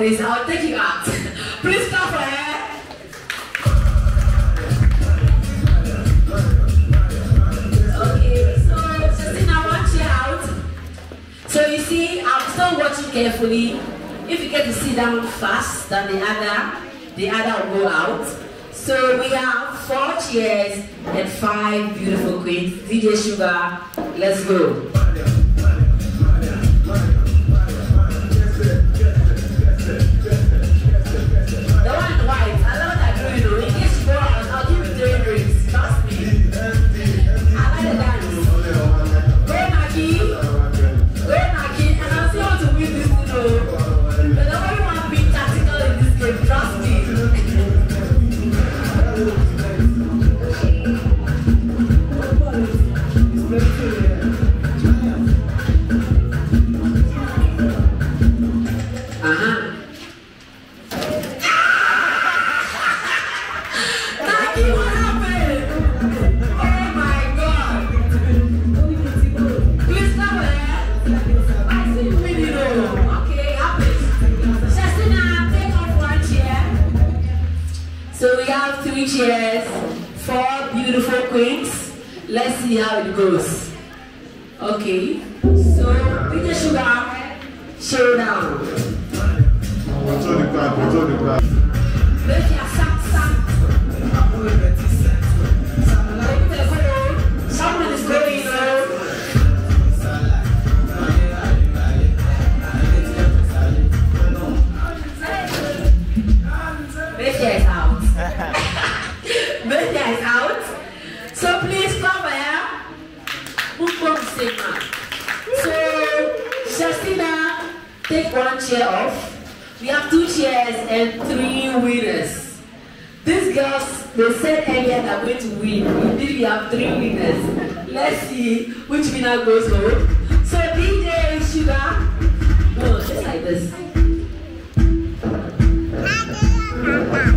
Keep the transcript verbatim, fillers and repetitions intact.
Anyways, I'll take you out. Please clap for her. Okay, so Justin, I want you out. So you see, I'm still watching carefully. If you get to sit down fast than the other, the other will go out. So we have four chairs and five beautiful queens. D J Sugar, let's go. The one in white, I love that girl, you know. In case you go out, I'll give you three drinks. Trust me. I like the dance. Go Naki. Go Naki. And I'll see how to win this, you know. But nobody wants to be tactical in this game. Trust me. Uh-huh. Naki, what happened? Oh my God. Please come here. I see you really know. Okay, happen. Shastina, take off one chair. So we have three chairs, four beautiful queens. Let's see how it goes. Okay, so D J Sugar, showdown. What's on the card? What's on the card? Make your sack sack. Someone is going, you know. Media is out. Media is out. So please come here. Who comes Sigma? So Justina, take one chair off. We have two chairs and three winners. These girls, they said earlier they're going to win. Indeed, we have three winners. Let's see which winner goes home. So D J Sugar, no, just like this.